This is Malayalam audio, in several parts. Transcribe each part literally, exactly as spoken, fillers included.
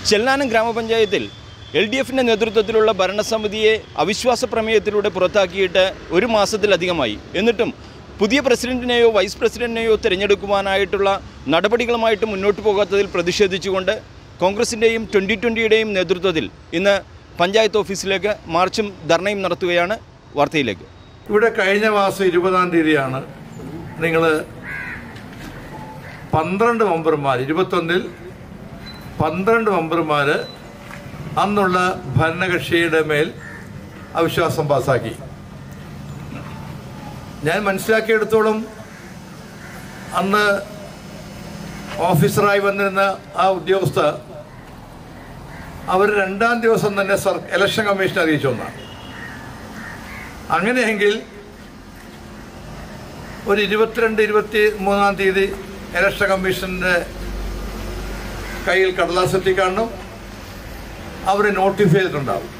ചെല്ലാനം ഗ്രാമപഞ്ചായത്തിൽ എൽ ഡി എഫിൻ്റെ നേതൃത്വത്തിലുള്ള ഭരണസമിതിയെ അവിശ്വാസ പ്രമേയത്തിലൂടെ പുറത്താക്കിയിട്ട് ഒരു മാസത്തിലധികമായി. എന്നിട്ടും പുതിയ പ്രസിഡന്റിനെയോ വൈസ് പ്രസിഡന്റിനെയോ തിരഞ്ഞെടുക്കുവാനായിട്ടുള്ള നടപടികളുമായിട്ട് മുന്നോട്ട് പോകാത്തതിൽ പ്രതിഷേധിച്ചുകൊണ്ട് കോൺഗ്രസിൻ്റെയും ട്വൻ്റി ട്വൻ്റിയുടെയും നേതൃത്വത്തിൽ ഇന്ന് പഞ്ചായത്ത് ഓഫീസിലേക്ക് മാർച്ചും ധർണയും നടത്തുകയാണ്. വാർത്തയിലേക്ക്. ഇവിടെ കഴിഞ്ഞ മാസം ഇരുപതാം തീയതിയാണ് നിങ്ങൾ പന്ത്രണ്ട് മെമ്പർമാർ ഇരുപത്തൊന്നിൽ പന്ത്രണ്ട് മെമ്പർമാർ അന്നുള്ള ഭരണകക്ഷിയുടെ മേൽ അവിശ്വാസം പാസാക്കി. ഞാൻ മനസ്സിലാക്കിയെടുത്തോളം അന്ന് ഓഫീസറായി വന്നിരുന്ന ആ ഉദ്യോഗസ്ഥ അവർ രണ്ടാം ദിവസം തന്നെ സർ ഇലക്ഷൻ കമ്മീഷൻ അറിയിച്ചു എന്നാണ്. അങ്ങനെയെങ്കിൽ ഒരു ഇരുപത്തിരണ്ട് ഇരുപത്തി മൂന്നാം തീയതി ഇലക്ഷൻ കമ്മീഷൻ്റെ കയ്യിൽ കടലാസ് എത്തിക്കാണും അവർ നോട്ടിഫൈ ചെയ്തിട്ടുണ്ടാവും.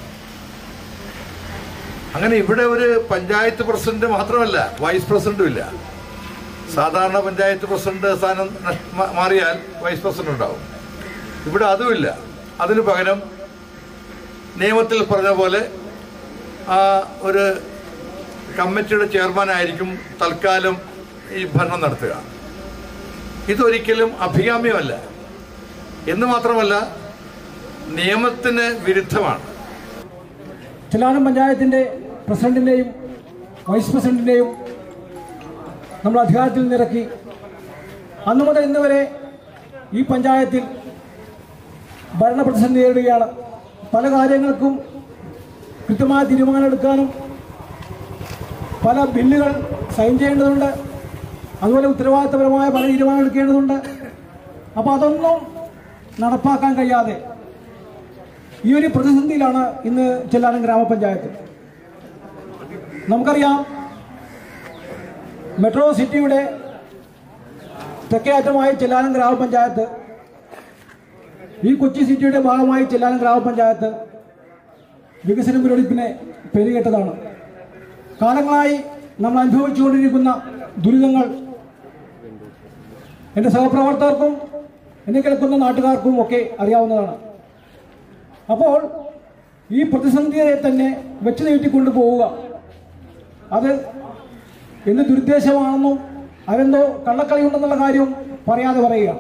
അങ്ങനെ ഇവിടെ ഒരു പഞ്ചായത്ത് പ്രസിഡന്റ് മാത്രമല്ല, വൈസ് പ്രസിഡന്റും ഇല്ല. സാധാരണ പഞ്ചായത്ത് പ്രസിഡന്റ് സ്ഥാനം മാറിയാൽ വൈസ് പ്രസിഡന്റ് ഉണ്ടാവും. ഇവിടെ അതുമില്ല. അതിനു പകരം നിയമത്തിൽ പറഞ്ഞ പോലെ ആ ഒരു കമ്മിറ്റിയുടെ ചെയർമാനായിരിക്കും തൽക്കാലം ഈ ഭരണം നടത്തുക. ഇതൊരിക്കലും അഭികാമ്യമല്ല. എന്ന് മാത്രമല്ല, നിയമത്തിന് വിരുദ്ധമാണ്. ചെല്ലാനം പഞ്ചായത്തിൻ്റെ പ്രസിഡന്റിനെയും വൈസ് പ്രസിഡന്റിനെയും നമ്മൾ അധികാരത്തിൽ നിന്നിറക്കി. അന്നു മുതൽ ഇന്ന് വരെ ഈ പഞ്ചായത്തിൽ ഭരണപ്രതിസന്ധി നേരിടുകയാണ്. പല കാര്യങ്ങൾക്കും കൃത്യമായ തീരുമാനമെടുക്കാനും പല ബില്ലുകൾ സൈൻ ചെയ്യേണ്ടതുണ്ട്. അതുപോലെ ഉത്തരവാദിത്തപരമായ പല തീരുമാനം എടുക്കേണ്ടതുണ്ട്. അപ്പോൾ അതൊന്നും നടപ്പാക്കാൻ കഴിയാതെ ഈ ഒരു പ്രതിസന്ധിയിലാണ് ഇന്ന് ചെല്ലാനം ഗ്രാമപഞ്ചായത്ത്. നമുക്കറിയാം, മെട്രോ സിറ്റിയുടെ തെക്കേ അറ്റമായി ചെല്ലാനം ഗ്രാമപഞ്ചായത്ത്, ഈ കൊച്ചി സിറ്റിയുടെ ഭാഗമായി ചെല്ലാനം ഗ്രാമപഞ്ചായത്ത് വികസന മുരടിപ്പിനെ പെരുകേട്ടതാണ്. കാലങ്ങളായി നമ്മൾ അനുഭവിച്ചുകൊണ്ടിരിക്കുന്ന ദുരിതങ്ങൾ എൻ്റെ സഹപ്രവർത്തകർക്കും എന്നെ കേൾക്കുന്ന നാട്ടുകാർക്കും ഒക്കെ അറിയാവുന്നതാണ്. അപ്പോൾ ഈ പ്രതിസന്ധിയെ തന്നെ വെച്ച് നീട്ടിക്കൊണ്ടു പോവുക, അത് എന്ത് ദുരുദ്ദേശമാണെന്നും അതെന്തോ കള്ളക്കളിയുണ്ടെന്നുള്ള കാര്യവും പറയാതെ പറയുക.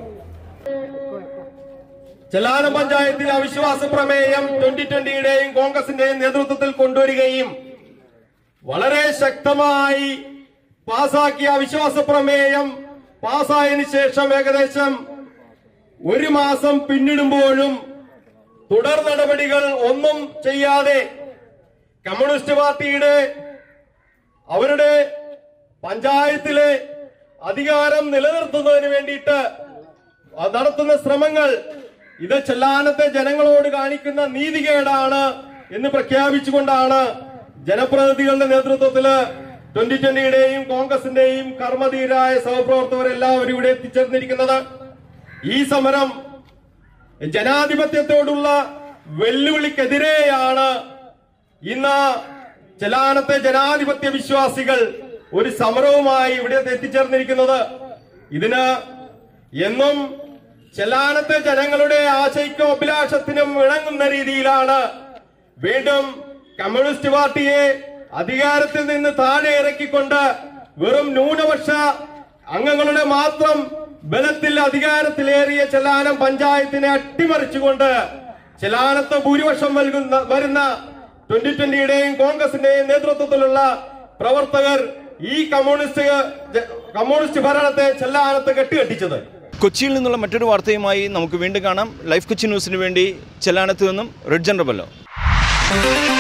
ചെല്ലാനം പഞ്ചായത്തിൽ അവിശ്വാസ പ്രമേയം ട്വന്റി ട്വന്റിയുടെയും കോൺഗ്രസിന്റെയും നേതൃത്വത്തിൽ കൊണ്ടുവരികയും വളരെ ശക്തമായി പാസാക്കിയ അവിശ്വാസ പ്രമേയം പാസായതിനു ശേഷം ഏകദേശം ഒരു മാസം പിന്നിടുമ്പോഴും തുടർ നടപടികൾ ഒന്നും ചെയ്യാതെ കമ്മ്യൂണിസ്റ്റ് പാർട്ടിയുടെ അവരുടെ പഞ്ചായത്തിലെ അധികാരം നിലനിർത്തുന്നതിന് വേണ്ടിയിട്ട് നടത്തുന്ന ശ്രമങ്ങൾ ഇത് ചെല്ലാനത്തെ ജനങ്ങളോട് കാണിക്കുന്ന നീതികേടാണ് എന്ന് പ്രഖ്യാപിച്ചുകൊണ്ടാണ് ജനപ്രതിനിധികളുടെ നേതൃത്വത്തില് ട്വന്റി ട്വന്റിയുടെയും കോൺഗ്രസിന്റെയും കർമ്മധീരായ സഹപ്രവർത്തകരെല്ലാവരും ഇവിടെ എത്തിച്ചേർന്നിരിക്കുന്നത്. ഈ സമരം ജനാധിപത്യത്തോടുള്ള വെല്ലുവിളിക്കെതിരെയാണ് ഇന്ന് ചെല്ലാനത്തെ ജനാധിപത്യ വിശ്വാസികൾ ഒരു സമരവുമായി ഇവിടെ എത്തിച്ചേർന്നിരിക്കുന്നത്. ഇതിന് എന്നും ചെല്ലാനത്തെ ജനങ്ങളുടെ ആശയ്ക്കും അഭിലാഷത്തിനും ഇണങ്ങുന്ന രീതിയിലാണ് വീണ്ടും കമ്മ്യൂണിസ്റ്റ് പാർട്ടിയെ അധികാരത്തിൽ നിന്ന് താഴെ ഇറക്കിക്കൊണ്ട് വെറും ന്യൂനപക്ഷ അംഗങ്ങളുടെ മാത്രം ബലത്തിൽ അധികാരത്തിലേറിയ ചെല്ലാനം പഞ്ചായത്തിനെ അട്ടിമറിച്ചുകൊണ്ട് ചെല്ലാനത്ത് ഭൂരിപക്ഷം നൽകുന്ന വരുന്ന ട്വന്റി ട്വന്റിയുടെയും കോൺഗ്രസിന്റെയും നേതൃത്വത്തിലുള്ള പ്രവർത്തകർ ഈ കമ്മ്യൂണിസ്റ്റ് കമ്മ്യൂണിസ്റ്റ് ഭരണത്തെ ചെല്ലാനത്ത് കെട്ടികെട്ടിച്ചത്. കൊച്ചിയിൽ നിന്നുള്ള മറ്റൊരു വാർത്തയുമായി നമുക്ക് വീണ്ടും കാണാം. ലൈഫ് കൊച്ചി ന്യൂസിന് വേണ്ടി ചെല്ലാനത്ത് നിന്നും റിഡ്ജൻ റബല്ലോ.